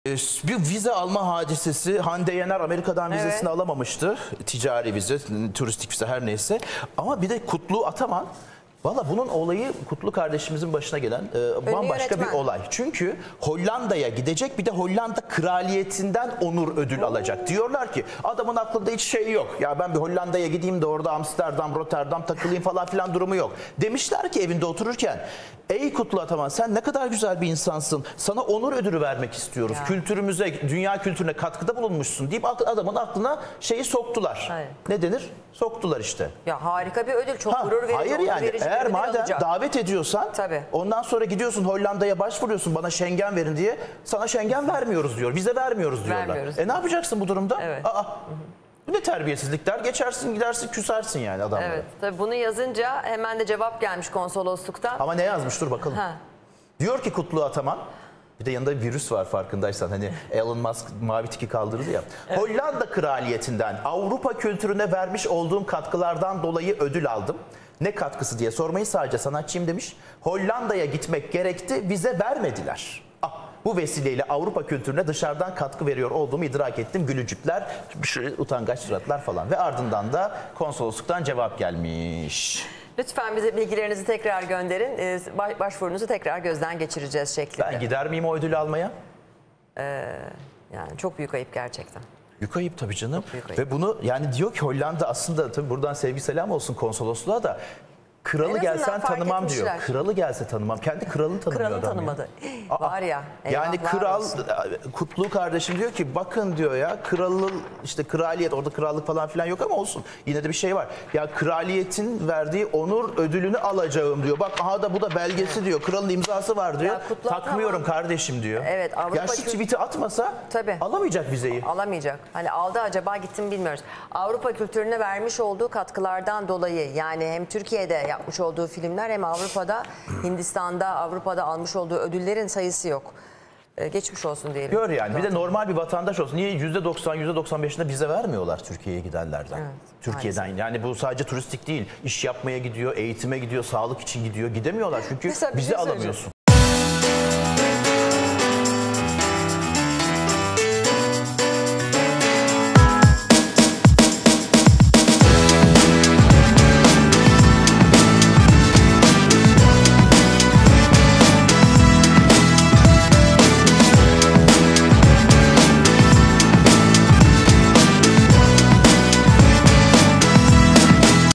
Bir vize alma hadisesi. Hande Yener Amerika'dan vizesini alamamıştı. Ticari vize, turistik vize her neyse. Ama bir de Kutlu Ataman. Valla bunun olayı Kutlu kardeşimizin başına gelen bambaşka bir olay. Çünkü Hollanda'ya gidecek, bir de Hollanda kraliyetinden onur ödül alacak. Diyorlar ki adamın aklında hiç şey yok. Ya ben bir Hollanda'ya gideyim de orada Amsterdam, Rotterdam takılayım falan filan durumu yok. Demişler ki evinde otururken, ey Kutlu Ataman sen ne kadar güzel bir insansın. Sana onur ödülü vermek istiyoruz. Ya. Kültürümüze, dünya kültürüne katkıda bulunmuşsun deyip adamın aklına şeyi soktular. Hayır. Ne denir? Soktular işte. Ya harika bir ödül, çok gurur verici. Hayır yani eğer madem alacak. Davet ediyorsan ondan sonra gidiyorsun Hollanda'ya başvuruyorsun bana Schengen verin diye, sana Schengen vermiyorlar diyor. Vize vermiyoruz diyorlar. Vermiyoruz. Ne yapacaksın bu durumda? Evet. Bu ne terbiyesizlikler, geçersin gidersin küsersin yani adamlara. Evet tabii bunu yazınca hemen de cevap gelmiş konsolosluktan. Ama ne yazmış dur bakalım. Diyor ki Kutlu Ataman, bir de yanında bir virüs var farkındaysan, hani Elon Musk mavi tiki kaldırdı ya. Evet. Hollanda kraliyetinden Avrupa kültürüne vermiş olduğum katkılardan dolayı ödül aldım. Ne katkısı diye sormayı, sadece sanatçıyım demiş. Hollanda'ya gitmek gerekti, vize vermediler. Bu vesileyle Avrupa kültürüne dışarıdan katkı veriyor olduğumu idrak ettim. Gülücükler, utangaç suratlar falan. Ve ardından da konsolosluktan cevap gelmiş. Lütfen bize bilgilerinizi tekrar gönderin. Başvurunuzu tekrar gözden geçireceğiz şeklinde. Ben gider miyim o ödülü almaya? Yani çok büyük ayıp gerçekten. Büyük ayıp tabii canım. Ayıp. Ve bunu yani diyor ki Hollanda aslında, tabii buradan sevgi selam olsun konsolosluğa da, kralı gelsen tanımam diyor. Kralı gelse tanımam. Kendi kralını tanımıyor adam. Kralını tanımadı. Var ya. Yani kral olsun. Kutlu kardeşim diyor ki bakın diyor ya, kralın işte kraliyet, orada krallık falan filan yok ama olsun. Yine de bir şey var. Ya kraliyetin verdiği onur ödülünü alacağım diyor. Bak aha da bu da belgesi diyor. Kralın imzası var diyor. Takmıyorum kardeşim diyor. Evet. Ya şu tweet'i atmasa alamayacak vizeyi. Alamayacak. Hani aldı acaba gitti mi bilmiyoruz. Avrupa kültürüne vermiş olduğu katkılardan dolayı, yani hem Türkiye'de yapmış olduğu filmler hem Avrupa'da, Hindistan'da, Avrupa'da almış olduğu ödüllerin sayısı yok. Geçmiş olsun diyelim. Gör yani, bir de normal bir vatandaş olsun. Niye %90, %95'inde vize vermiyorlar Türkiye'ye gidenlerden? Evet, Türkiye'den maalesef. Yani bu sadece turistik değil. İş yapmaya gidiyor, eğitime gidiyor, sağlık için gidiyor. Gidemiyorlar çünkü vize alamıyorsun.